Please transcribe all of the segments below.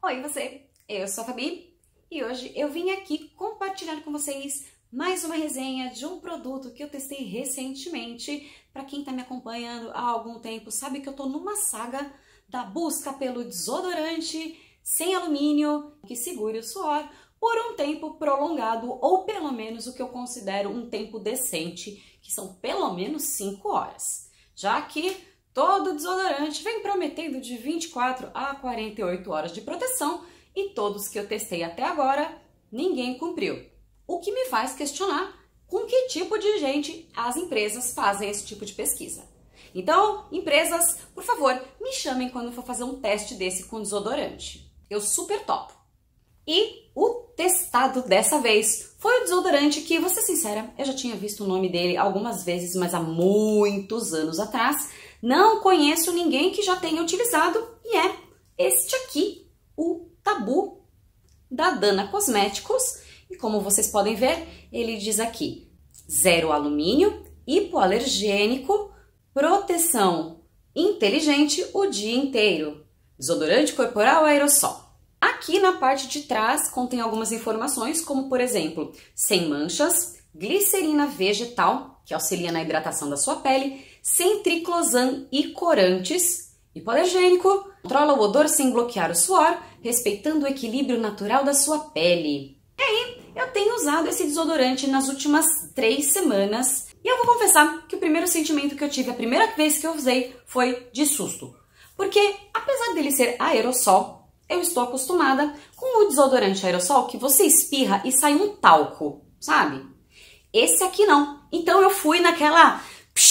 Oi você, eu sou a Fabi e hoje eu vim aqui compartilhar com vocês mais uma resenha de um produto que eu testei recentemente. Para quem está me acompanhando há algum tempo sabe que eu tô numa saga da busca pelo desodorante sem alumínio que segure o suor por um tempo prolongado ou pelo menos o que eu considero um tempo decente, que são pelo menos 5 horas, já que todo desodorante vem prometendo de 24 a 48 horas de proteção e todos que eu testei até agora, ninguém cumpriu. O que me faz questionar com que tipo de gente as empresas fazem esse tipo de pesquisa. Então, empresas, por favor, me chamem quando for fazer um teste desse com desodorante. Eu super topo. E o testado dessa vez foi o desodorante que, vou ser sincera, eu já tinha visto o nome dele algumas vezes, mas há muitos anos atrás. Não conheço ninguém que já tenha utilizado e é este aqui, o Tabu da Dana Cosméticos. E como vocês podem ver, ele diz aqui, 0 alumínio, hipoalergênico, proteção inteligente o dia inteiro, desodorante corporal aerossol. Aqui na parte de trás contém algumas informações, como por exemplo, sem manchas, glicerina vegetal, que auxilia na hidratação da sua pele, sem triclosan e corantes, hipoalergênico, controla o odor sem bloquear o suor, respeitando o equilíbrio natural da sua pele. E aí, eu tenho usado esse desodorante nas últimas 3 semanas e eu vou confessar que o primeiro sentimento que eu tive a primeira vez que eu usei foi de susto. Porque, apesar dele ser aerossol, eu estou acostumada com o desodorante aerossol que você espirra e sai um talco, sabe? Esse aqui não. Então eu fui naquela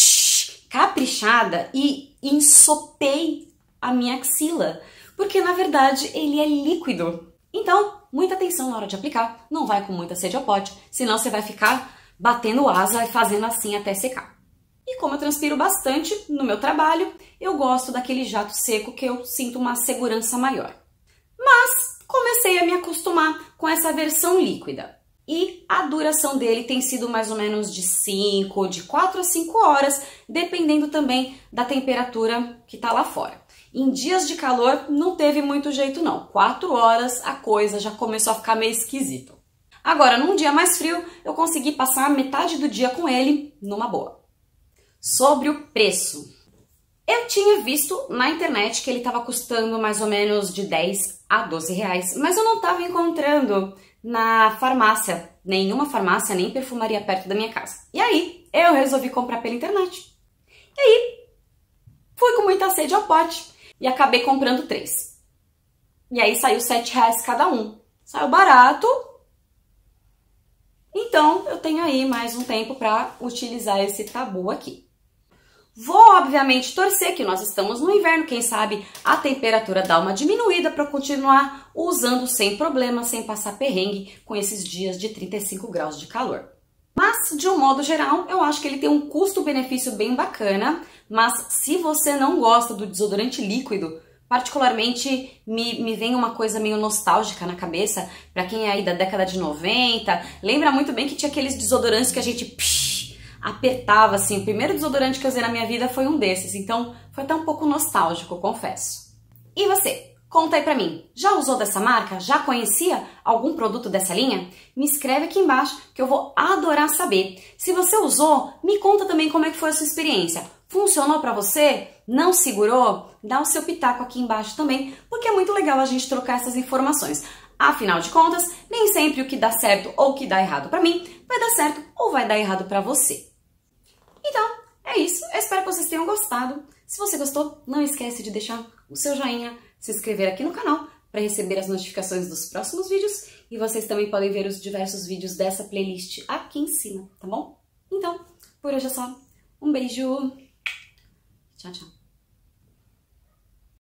caprichada e ensopei a minha axila, porque na verdade ele é líquido. Então, muita atenção na hora de aplicar, não vai com muita sede ao pote, senão você vai ficar batendo asa e fazendo assim até secar. E como eu transpiro bastante no meu trabalho, eu gosto daquele jato seco que eu sinto uma segurança maior. Mas comecei a me acostumar com essa versão líquida. E a duração dele tem sido mais ou menos de 4 a 5 horas, dependendo também da temperatura que tá lá fora. Em dias de calor não teve muito jeito não, 4 horas a coisa já começou a ficar meio esquisito. Agora, num dia mais frio, eu consegui passar metade do dia com ele numa boa. Sobre o preço. Eu tinha visto na internet que ele estava custando mais ou menos de 10 a 12 reais, mas eu não estava encontrando na farmácia, nenhuma farmácia, nem perfumaria perto da minha casa. E aí, eu resolvi comprar pela internet. E aí, fui com muita sede ao pote e acabei comprando 3. E aí saiu 7 reais cada um. Saiu barato. Então, eu tenho aí mais um tempo para utilizar esse Tabu aqui. Vou, obviamente, torcer que nós estamos no inverno, quem sabe a temperatura dá uma diminuída para continuar usando sem problema, sem passar perrengue com esses dias de 35 graus de calor. Mas, de um modo geral, eu acho que ele tem um custo-benefício bem bacana, mas se você não gosta do desodorante líquido, particularmente me vem uma coisa meio nostálgica na cabeça, para quem é aí da década de 90, lembra muito bem que tinha aqueles desodorantes que a gente apertava assim. O primeiro desodorante que eu usei na minha vida foi um desses, então foi até um pouco nostálgico, confesso. E você? Conta aí pra mim, já usou dessa marca? Já conhecia algum produto dessa linha? Me escreve aqui embaixo que eu vou adorar saber. Se você usou, me conta também como é que foi a sua experiência. Funcionou pra você? Não segurou? Dá o seu pitaco aqui embaixo também, porque é muito legal a gente trocar essas informações. Afinal de contas, nem sempre o que dá certo ou o que dá errado pra mim vai dar certo ou vai dar errado pra você. Então, é isso. Eu espero que vocês tenham gostado. Se você gostou, não esquece de deixar o seu joinha, se inscrever aqui no canal para receber as notificações dos próximos vídeos. E vocês também podem ver os diversos vídeos dessa playlist aqui em cima, tá bom? Então, por hoje é só. Um beijo. Tchau, tchau.